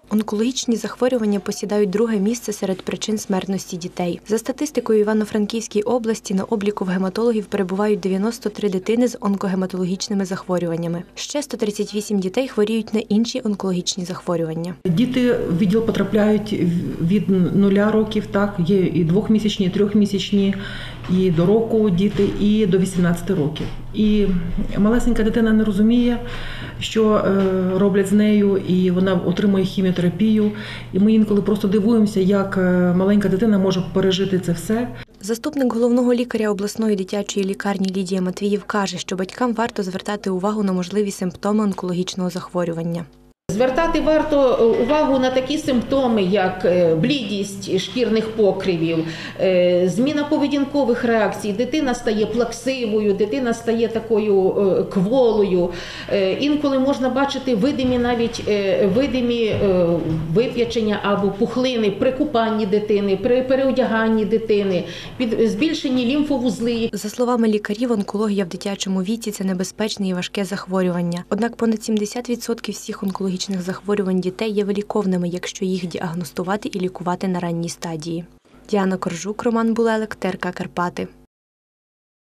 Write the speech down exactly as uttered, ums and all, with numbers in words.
Онкологічні захворювання посідають друге місце серед причин смертності дітей. За статистикою в Івано-Франківській області на обліку в гематологів перебувають дев'яносто три дитини з онкогематологічними захворюваннями. Ще сто тридцять вісім дітей хворіють на інші онкологічні захворювання. Діти в відділ потрапляють від нуля років, так, є і двохмісячні, і трьохмісячні, і до року діти, і до вісімнадцяти років. І малесенька дитина не розуміє, що роблять з нею, і вона отримує хіміотерапію. І ми інколи просто дивуємося, як маленька дитина може пережити це все. Заступник головного лікаря обласної дитячої лікарні Лідія Матвіїв каже, що батькам варто звертати увагу на можливі симптоми онкологічного захворювання. Звертати варто увагу на такі симптоми, як блідість шкірних покривів, зміна поведінкових реакцій, дитина стає плаксивою, дитина стає такою кволою. Інколи можна бачити видимі навіть видимі вип'ячення або пухлини при купанні дитини, при переодяганні дитини, під збільшені лімфовузли. За словами лікарів, онкологія в дитячому віці – це небезпечне і важке захворювання. Однак понад сімдесят відсотків всіх онкологічних захворювань дітей є виліковними, якщо їх діагностувати і лікувати на ранній стадії. Діана Коржук, Роман Булелик, ТРК Карпати.